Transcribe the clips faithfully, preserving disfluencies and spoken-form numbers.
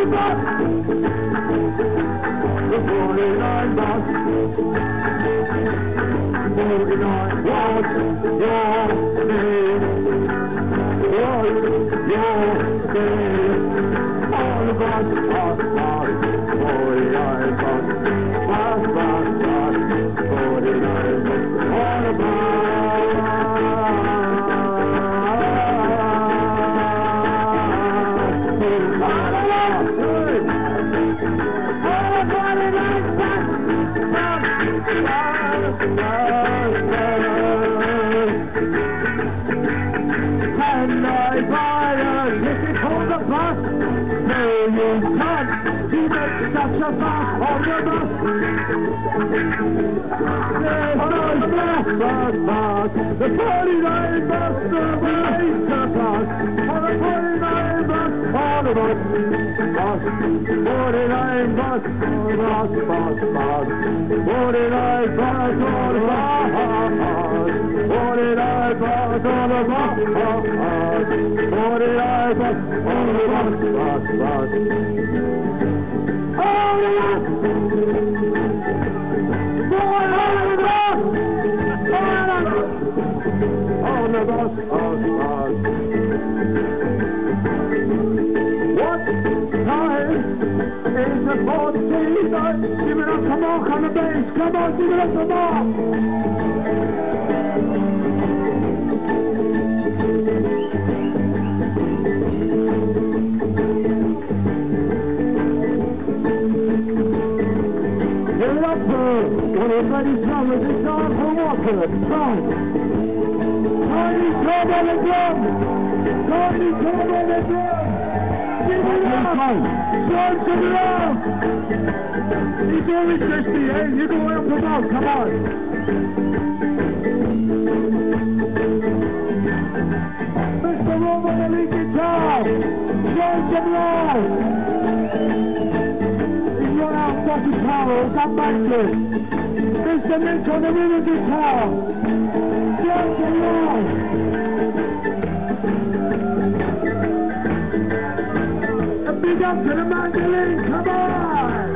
bus. The forty-nine bus. forty-nine, what's your name? What's your name? On the bus, bus, bus, forty-nine bus. Bus, bus, bus, forty-nine bus. On the bus. Can I buy a ticket for the bus? No, you can't. You make such a fuss on the bus. There's no bus, bus, bus. The forty-nine bus, the racer bus. On the forty-nine bus, on the bus. Bus, forty-nine bus, bus, bus, bus. forty-nine bus, on the bus. forty-nine bus, on the bus. forty-nine bus, on the bus, bus, bus. On the bus! On the bus, bus, bus. What time is the fourteen? Give it up, come on, come on, bass, come on, give it up, come on. Give it up for everybody's drummers, it's on for Walker, come. Tiny Tom on the drum! Tiny Tom on the drum! Give it up! Sean, give it up! He's always fifty, eh? You go up the ball, come on! Mister Rob on the lead guitar! Sean, give it up! He's run out of fucking power, come back to it! Mister Mitch on the rhythm guitar! Sean, give it up! Big up to the mandolin, come on!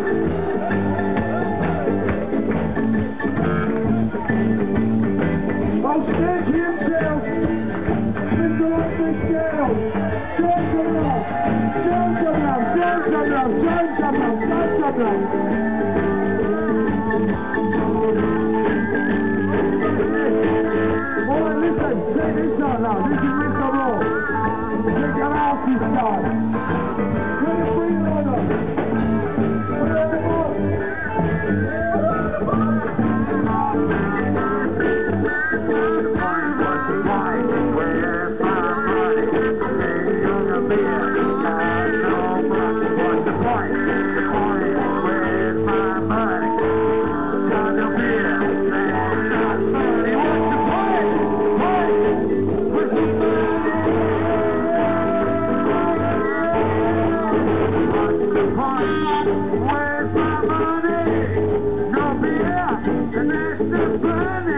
Oh, stand to himself! Mister Open Scale! Show some love! Show some love! Show some love! Show some love! Show some love! Boy, listen! Check this out now! This is Mister Roll! Check your house this time! Where's my money? No beer, and that's the money.